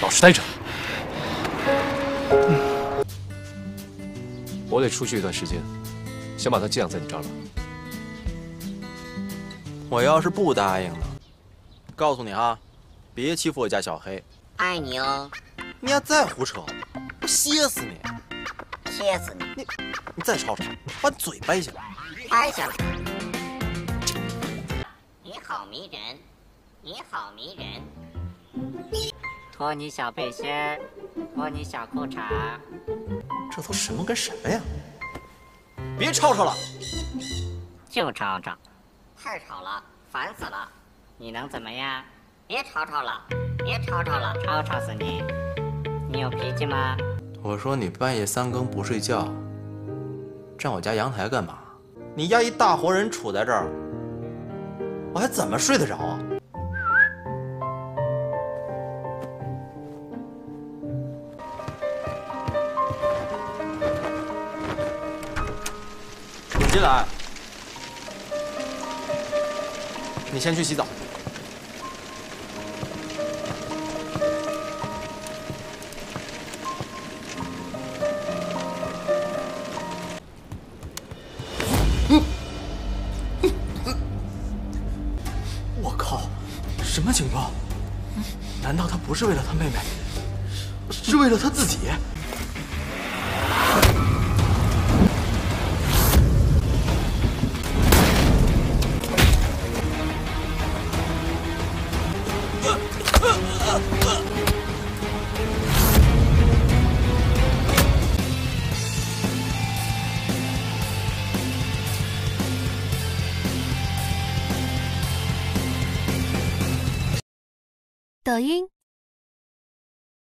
老实待着。我得出去一段时间，想把他寄养在你这儿了。 我要是不答应呢？告诉你啊，别欺负我家小黑。 爱你哦。 你要再胡扯，我歇死你！ 歇死你！ 你再吵吵，把你嘴掰下来！ 掰下来！你好迷人，你好迷人。脱你小背心儿，脱你小裤衩。 这都什么跟什么呀？别吵吵了！ 就吵吵，太吵了，烦死了！你能怎么样？别吵吵了，别吵吵了，吵死你！你有脾气吗？ 我说你半夜3更不睡觉，站我家阳台干嘛？你家一大活人杵在这儿，我还怎么睡得着啊？你进来，你先去洗澡。我靠，什么情况？难道他不是为了他妹妹，是为了他自己？ 抖音。